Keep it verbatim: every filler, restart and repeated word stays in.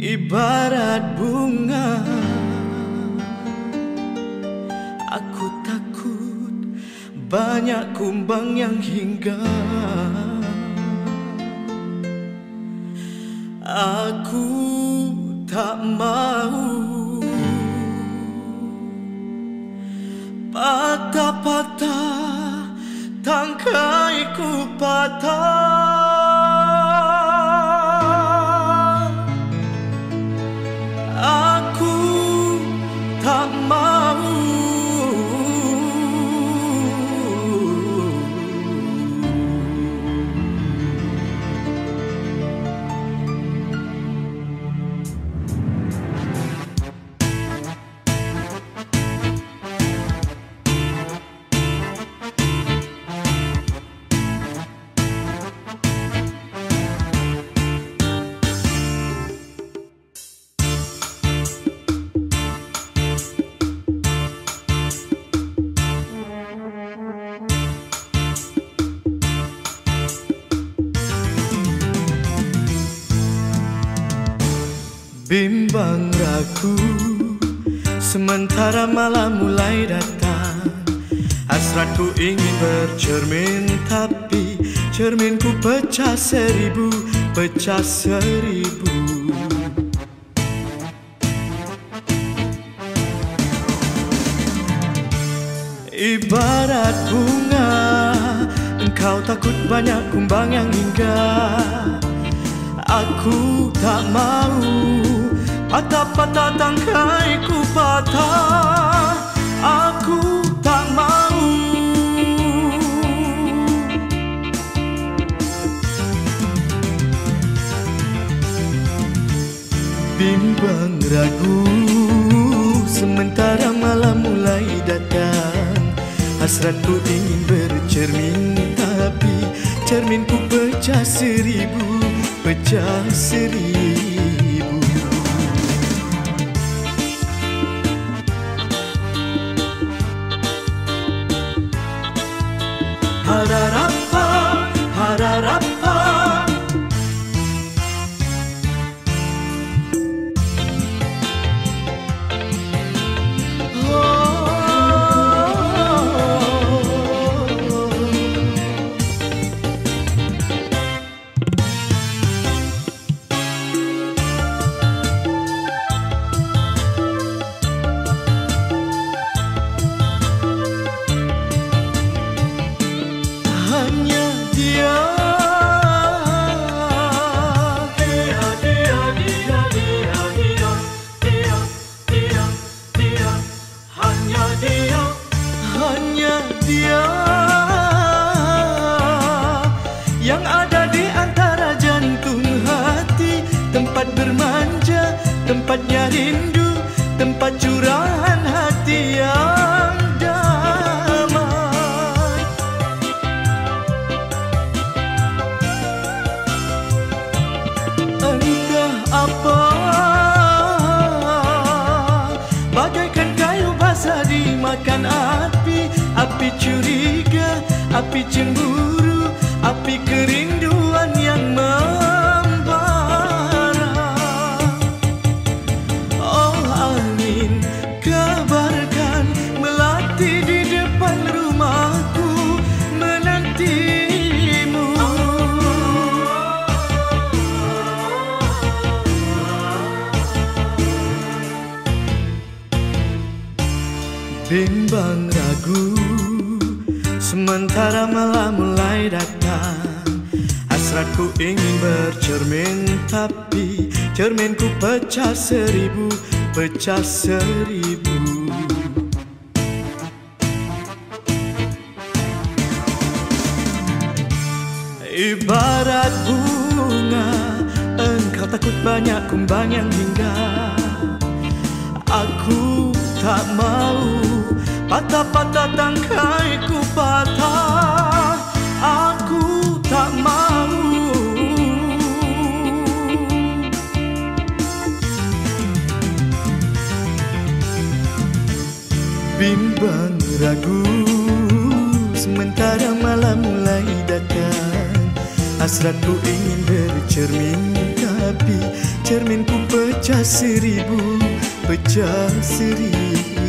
Ibarat bunga, aku takut banyak kumbang yang hinggap. Aku tak mau patah-patah, tangkaiku patah. Aku tak mau bimbang ragu, sementara malam mulai datang. Hasratku ingin bercermin, tapi cerminku pecah seribu, pecah seribu. Ibarat bunga, engkau takut banyak kumbang yang hinggap. Aku tak mau patah-patah, tangkaiku patah. Aku tak mau bimbang ragu, sementara malam mulai datang. Hasratku ingin bercermin, tapi cerminku pecah seribu, pecah seribu. Hararapa, hararapa, hanya dia, dia, dia, dia, dia, dia, dia, dia, dia, hanya dia, hanya dia yang ada di antara jantung hati, tempat bermanja, tempatnya rindu, tempat curahan hati yang damai. Entah apa, bagaikan kayu basah dimakan api, api curiga, api cemburu, api kerinduan yang membara. Oh angin, kabarkan melati di depan rumahku menantimu. Bimbang ragu, sementara malam mulai datang. Hasratku ingin bercermin, tapi cerminku pecah seribu, pecah seribu. Ibarat bunga, engkau takut banyak kumbang yang hinggap. Aku tak mau patah-patah, tangkaiku patah. Aku tak mau bimbang ragu, sementara malam mulai datang. Hasratku ingin bercermin Tapi cerminku pecah seribu, pecah seribu.